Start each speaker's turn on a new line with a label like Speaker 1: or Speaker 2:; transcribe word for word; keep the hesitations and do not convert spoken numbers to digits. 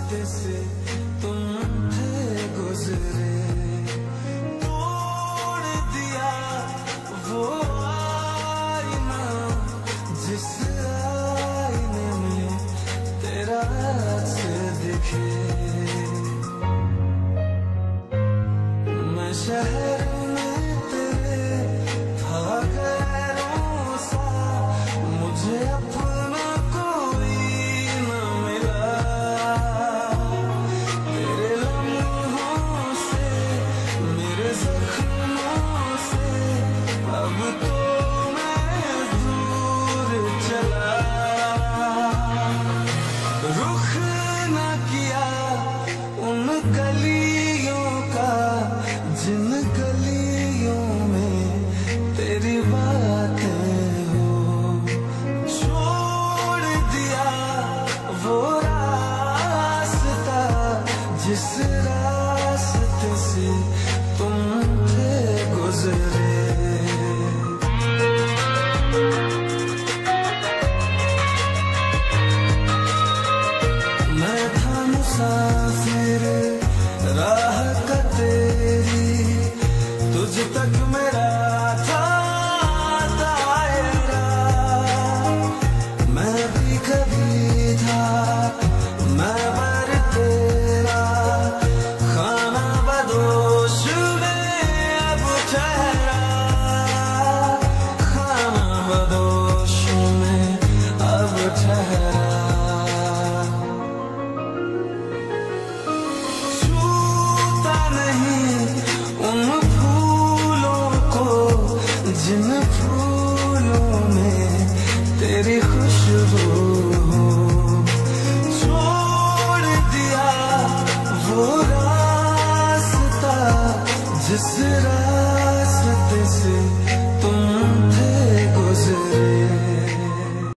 Speaker 1: रास्ते से तुम थे गुजरे, तोड़ दिया वो आईना जिस आईने में तेरा अक्स दिखे। मैं शहर में तेरे था गैरों सा, मुझे अपना कोई न मिला। तेरे लम्हों से मेरे जख्मों से अब तो मैं दूर चला। रुख न किया उन गलियों का जिन गलियों में तेरी बातें हो, छोड़ दिया वो रास्ता जिस रास्ते से तुम थे गुजरे। मैं था मुसाफिर राह का तेरी, तुझ तक मेरा था दायरा। मैं भी कभी था मैं बर तेरा, खाना बदोश में अब ठहरा। खाना बदोश में अब ठहरा। छूता नहीं उन फूलों को जिन फूलों में तेरी खुशबू हो, छोड़ दिया वो रास्ता जिस रास्ते से तुम थे गुजरे।